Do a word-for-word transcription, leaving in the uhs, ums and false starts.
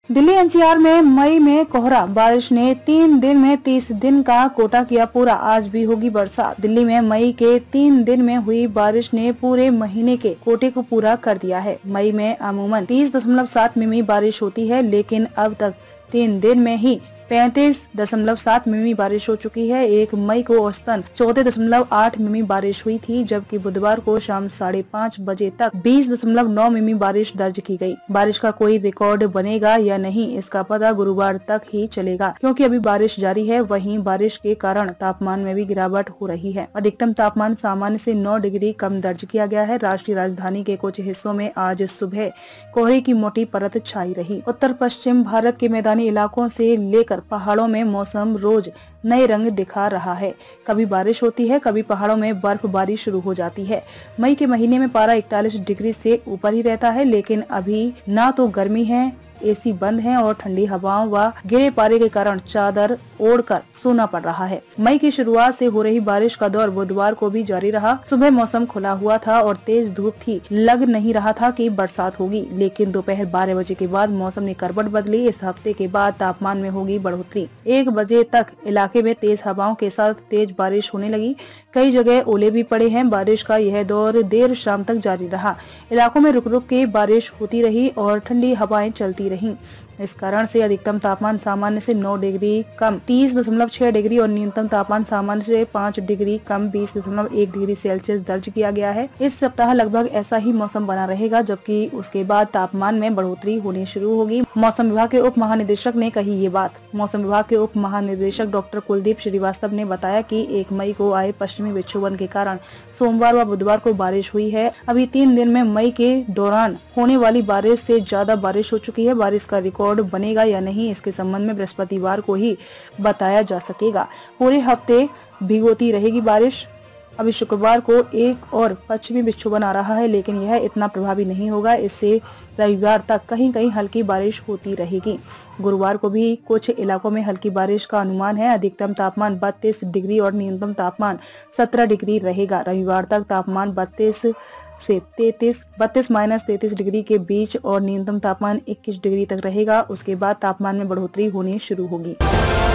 Delhi NCR में मई में कोहरा, बारिश ने तीन दिन में तीस दिन का कोटा किया पूरा। आज भी होगी बरसात। दिल्ली में मई के तीन दिन में हुई बारिश ने पूरे महीने के कोटे को पूरा कर दिया है। मई में अमूमन तीस दशमलव सात मिमी बारिश होती है, लेकिन अब तक तीन दिन में ही पैंतीस दशमलव सात मिमी बारिश हो चुकी है। एक मई को औसतन चौदह दशमलव आठ मिमी बारिश हुई थी, जबकि बुधवार को शाम साढ़े पाँच बजे तक बीस दशमलव नौ मिमी बारिश दर्ज की गई। बारिश का कोई रिकॉर्ड बनेगा या नहीं, इसका पता गुरुवार तक ही चलेगा, क्योंकि अभी बारिश जारी है। वहीं बारिश के कारण तापमान में भी गिरावट हो रही है। अधिकतम तापमान सामान्य से नौ डिग्री कम दर्ज किया गया है। राष्ट्रीय राजधानी के कुछ हिस्सों में आज सुबह कोहरे की मोटी परत छाई रही। उत्तर पश्चिम भारत के मैदानी इलाकों से लेकर पहाड़ों में मौसम रोज नए रंग दिखा रहा है। कभी बारिश होती है, कभी पहाड़ों में बर्फबारी शुरू हो जाती है। मई के महीने में पारा इकतालीस डिग्री से ऊपर ही रहता है, लेकिन अभी ना तो गर्मी है, एसी बंद है और ठंडी हवाओं व गिरे पारे के कारण चादर ओढ़कर सोना पड़ रहा है। मई की शुरुआत से हो रही बारिश का दौर बुधवार को भी जारी रहा। सुबह मौसम खुला हुआ था और तेज धूप थी। लग नहीं रहा था कि बरसात होगी, लेकिन दोपहर बारह बजे के बाद मौसम ने करवट बदली। इस हफ्ते के बाद तापमान में होगी बढ़ोतरी। एक बजे तक इलाके में तेज हवाओं के साथ तेज बारिश होने लगी। कई जगह ओले भी पड़े हैं। बारिश का यह दौर देर शाम तक जारी रहा। इलाकों में रुक रुक के बारिश होती रही और ठंडी हवाएं चलती रही। इस कारण से अधिकतम तापमान सामान्य से नौ डिग्री कम तीस दशमलव छह डिग्री और न्यूनतम तापमान सामान्य से पाँच डिग्री कम बीस दशमलव एक डिग्री सेल्सियस दर्ज किया गया है। इस सप्ताह लगभग ऐसा ही मौसम बना रहेगा, जबकि उसके बाद तापमान में बढ़ोतरी होनी शुरू होगी। मौसम विभाग के उप महानिदेशक ने कही ये बात। मौसम विभाग के उप महानिदेशक डॉक्टर कुलदीप श्रीवास्तव ने बताया कि एक मई को आए पश्चिमी विक्षोभन के कारण सोमवार व बुधवार को बारिश हुई है। अभी तीन दिन में मई के दौरान होने वाली बारिश से ज्यादा बारिश हो चुकी है। बारिश का रिकॉर्ड बनेगा या नहीं, इसके संबंध में बृहस्पतिवार को ही बताया जा सकेगा। पूरे हफ्ते भिगोती रहेगी बारिश। अभी शुक्रवार को एक और पश्चिमी विक्षोभन आ रहा है, लेकिन यह इतना प्रभावी नहीं होगा। इससे रविवार तक कहीं कहीं हल्की बारिश होती रहेगी। गुरुवार को भी कुछ इलाकों में हल्की बारिश का अनुमान है। अधिकतम तापमान बत्तीस डिग्री और न्यूनतम तापमान सत्रह डिग्री रहेगा। रविवार तक तापमान बत्तीस से तैतीस बत्तीस माइनस तैतीस डिग्री के बीच और न्यूनतम तापमान इक्कीस डिग्री तक रहेगा। उसके बाद तापमान में बढ़ोतरी होनी शुरू होगी।